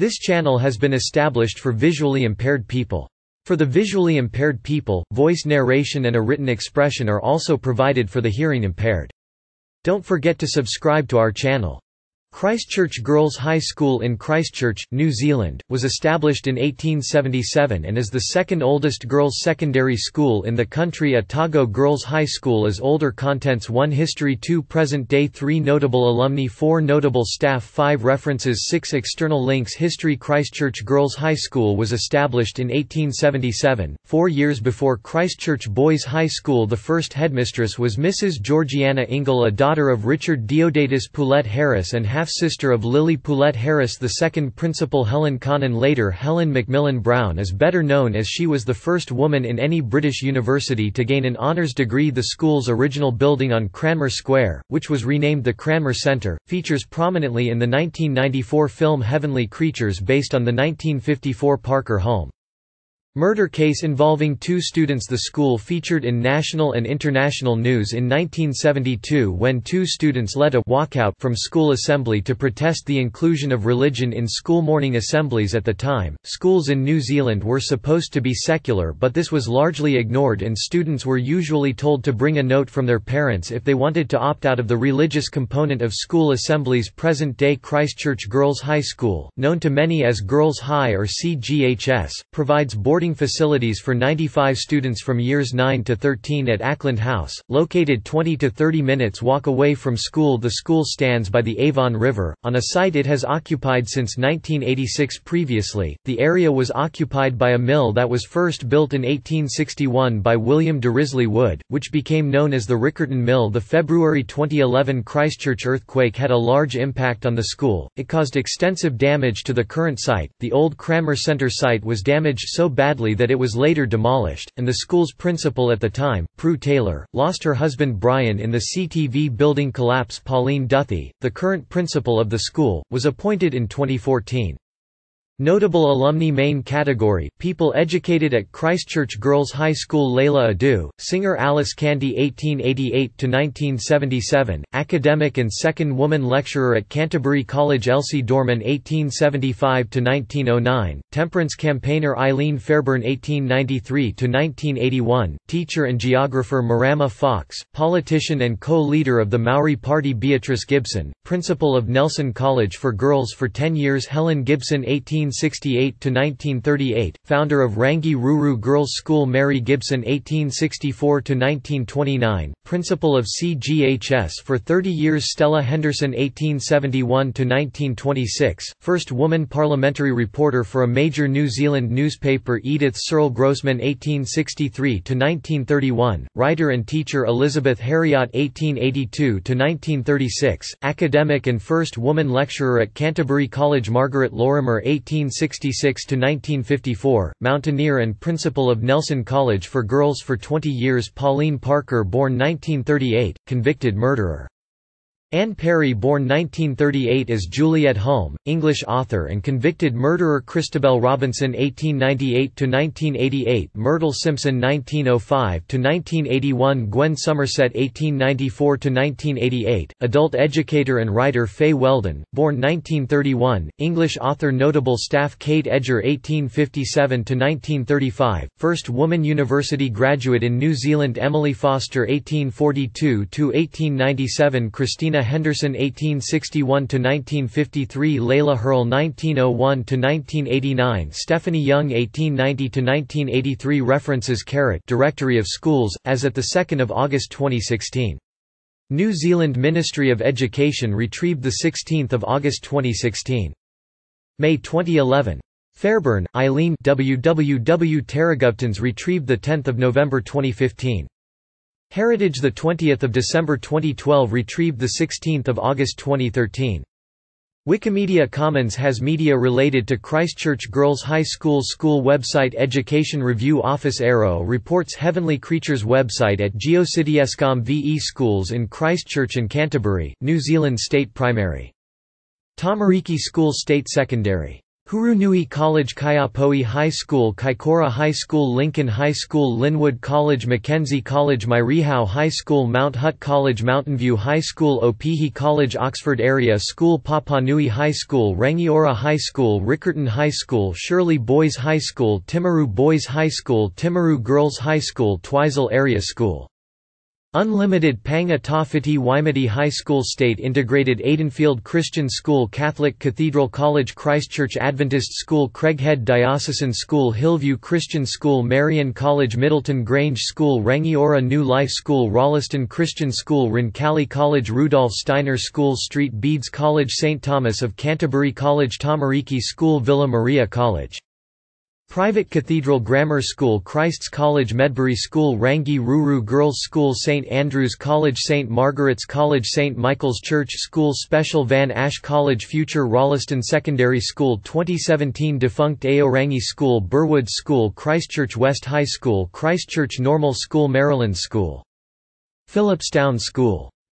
This channel has been established for visually impaired people. For the visually impaired people, voice narration and a written expression are also provided for the hearing impaired. Don't forget to subscribe to our channel. Christchurch Girls High School in Christchurch, New Zealand, was established in 1877 and is the second oldest girls' secondary school in the country. Otago Girls High School is older. Contents: 1 History, 2 Present day, 3 Notable alumni, 4 Notable staff, 5 References, 6 External links. History: Christchurch Girls High School was established in 1877, 4 years before Christchurch Boys High School. The first headmistress was Mrs Georgiana Ingle, a daughter of Richard Deodatus Poulett-Harris and half-sister of Lily Poulett-Harris. The second principal, Helen Connon, later Helen Macmillan Brown, is better known as she was the first woman in any British university to gain an honours degree. The school's original building on Cranmer Square, which was renamed the Cranmer Centre, features prominently in the 1994 film Heavenly Creatures based on the 1954 Parker Hulme murder case involving 2 students. The school featured in national and international news in 1972 when 2 students led a walkout from school assembly to protest the inclusion of religion in school morning assemblies. At the time, schools in New Zealand were supposed to be secular, but this was largely ignored and students were usually told to bring a note from their parents if they wanted to opt out of the religious component of school assemblies. Present-day Christchurch Girls High School, known to many as Girls High or CGHS, provides boarding facilities for 95 students from years 9 to 13 at Auckland House, located 20 to 30 minutes walk away from school. The school stands by the Avon River, on a site it has occupied since 1986. Previously, the area was occupied by a mill that was first built in 1861 by William de Risley Wood, which became known as the Riccarton Mill. The February 2011 Christchurch earthquake had a large impact on the school. It caused extensive damage to the current site. The old Cranmer Centre site was damaged so badly that it was later demolished, and the school's principal at the time, Prue Taylor, lost her husband Brian in the CTV building collapse. Pauline Duthie, the current principal of the school, was appointed in 2014. Notable alumni. Main category: people educated at Christchurch Girls High School. Layla Adu, singer Alice Candy 1888–1977, academic and second woman lecturer at Canterbury College. Elsie Dorman 1875–1909, temperance campaigner Eileen Fairburn 1893–1981, teacher and geographer Marama Fox, politician and co-leader of the Maori Party Beatrice Gibson, principal of Nelson College for Girls for 10 years Helen Gibson 1868–1938, founder of Rangi Ruru Girls' School Mary Gibson 1864–1929, principal of CGHS for 30 years Stella Henderson 1871–1926, first woman parliamentary reporter for a major New Zealand newspaper Edith Searle Grossman 1863–1931, writer and teacher Elizabeth Harriott 1882–1936, academic and first woman lecturer at Canterbury College Margaret Lorimer 1866–1954, mountaineer and principal of Nelson College for Girls for 20 years Pauline Parker born 1938, convicted murderer. Anne Perry born 1938 as Juliet Hulme, English author and convicted murderer Christabel Robinson 1898–1988 Myrtle Simpson 1905–1981 Gwen Somerset 1894–1988, adult educator and writer Faye Weldon, born 1931, English author Notable staff Kate Edger 1857–1935, first woman university graduate in New Zealand Emily Foster 1842–1897 Christina Henderson 1861–1953 Layla Hurl 1901–1989 Stephanie Young 1890–1983 References Directory of Schools, as at 2 August 2016. New Zealand Ministry of Education retrieved 16 August 2016. May 2011. Fairburn, Eileen WWW Terraguptons retrieved 10 November 2015. Heritage 20 December 2012 retrieved 16 August 2013. Wikimedia Commons has media related to Christchurch Girls High School school website Education Review Office Arrow reports Heavenly Creatures website at geocities.com VE schools in Christchurch and Canterbury, New Zealand State Primary. Tamariki School State Secondary. Hurunui College, Kaiapoi High School, Kaikoura High School, Lincoln High School, Linwood College, Mackenzie College, Mairihau High School, Mount Hutt College, Mountain View High School, Opihi College, Oxford Area School, Papanui High School, Rangiora High School, Riccarton High School, Shirley Boys High School, Timaru Boys High School, Timaru Girls High School, Twizel Area School. Unlimited Panga Tawhiti Waimati High School, State Integrated Aidenfield Christian School, Catholic Cathedral College, Christchurch Adventist School, Craighead Diocesan School, Hillview Christian School, Marian College, Middleton Grange School, Rangiora New Life School, Rolleston Christian School, Roncalli College, Rudolph Steiner School, Street Beads College, St Thomas of Canterbury College, Tamariki School, Villa Maria College. Private Cathedral Grammar School, Christ's College, Medbury School, Rangi Ruru Girls School, St Andrews College, St Margaret's College, St Michael's Church School, Special Van Ash College, Future Rolleston Secondary School, 2017 defunct Aorangi School, Burwood School, Christchurch West High School, Christchurch Normal School, Maryland School, Phillipstown School.